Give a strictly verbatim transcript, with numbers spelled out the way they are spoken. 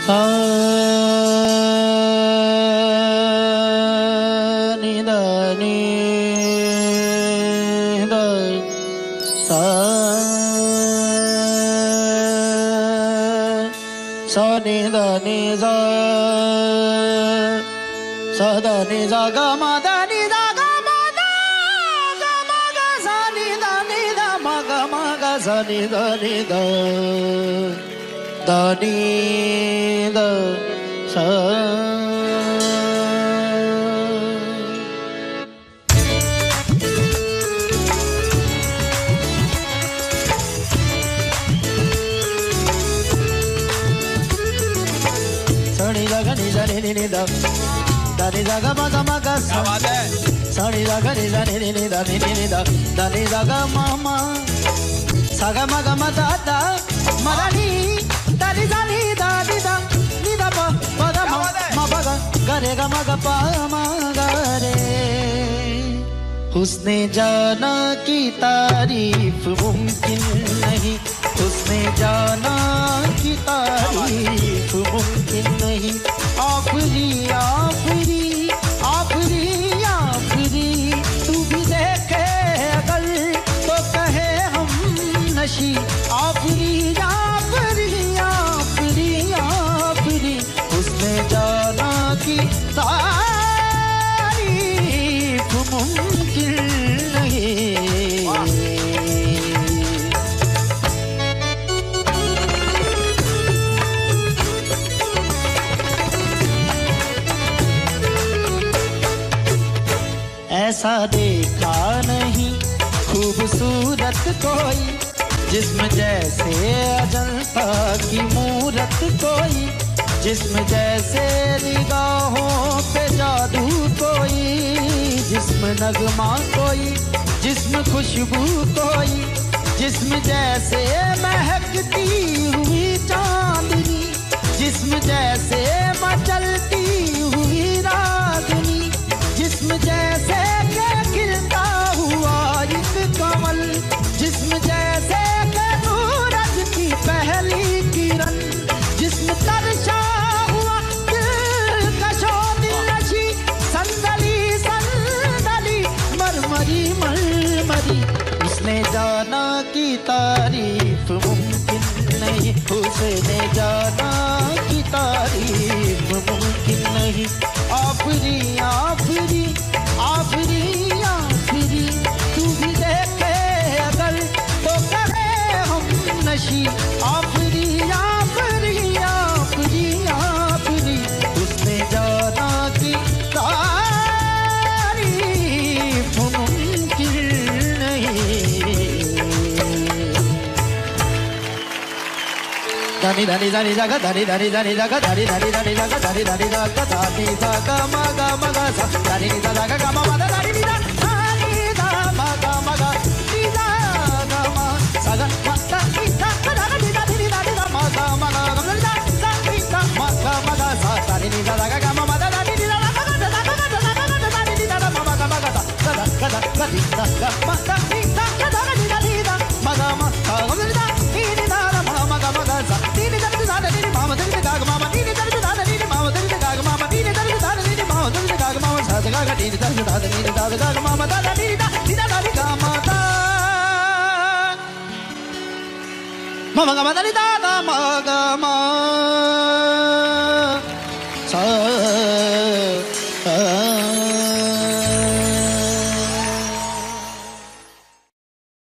सा नि द नि द सा सा नि द नि सा सा द नि सा ग म द नि द ग म द ग म ग सा नि द नि द म ग म ग सा नि द नि द द नि द सा सनी द ग नि द नि नि द द नि द ग म ग म ग सा सनी द ग नि द नि नि द नि नि द द नि द ग म म सा ग म ग म द द म द नि द नि द नि द नि द नि द प प द म म प ग ग रे ग म ग प म ग रे उसने जाना कि तारीफ मुमकिन नहीं उसने जाना कि तारीफ मुमकिन नहीं आखिरी आखिरी आखिरी आखिरी तू भी देखे अगर तो कहे हम नशी आखिरी आखिरी आखिरी आखिरी उसने जाना कि तारीफ मुमकिन नहीं ऐसा देखा नहीं खूबसूरत कोई जिस्म जैसे अजंता की मूरत कोई जिस्म जैसे निगाहों पे जादू कोई जिस्म नगमा कोई जिस्म खुशबू कोई जिस्म जैसे महकती हुई चांदनी जिस्म जैसे मचलती हुई रागनी जिस्म जैसे के खिलता हुआ एक कमल जिस्म जैसे के सूरज की पहली किरण जिस्म तरशा हुआ दिलकशो दिलनशी संदली संदली मरमरी मरमरी उसने जाना कि तारीफ मुमकिन नहीं उसने जाना कि तारीफ मुमकिन नहीं आफरी आफरी आफरी आफरी तू भी देखे अगर तो करे हम नशी आफरी आफरी आफरी आफरी उसने जाना कि तारीफ मुमकिन नहीं धनी धनी धनी जगह धनी धनी धनी जगह धनी धनी धनी जगह धनी धनी जगह धनी जगह मग मग सा धनी नी जगह ग म म धनी नी धनी ध मग मग नी जगह म सा ग म ध नी ध धनी नी धनी नी धनी ध मग मग ग नी ध नी ध मग मग सा धनी नी जगह ग म म धनी नी ध मग ध धनी नी ध म मग मग सा ग ग ग नी ध ग म ध नी ध धनी नी धनी ध मग म ग नी ध नी नी ध म मग मग सा नी ध नी ध नी म ध नी ध ग म नी नी ध नी ध नी म ध नी ध ग म नी नी ध नी ध नी म ध नी ध ग म सा ग ग नी ध नी ध नी ध नी ध ग म म ध नी नी ध नी ध नी ग म ध म म ग म ध नी ध म ग म